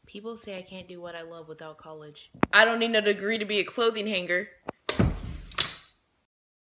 People say I can't do what I love without college. I don't need no degree to be a clothing hanger.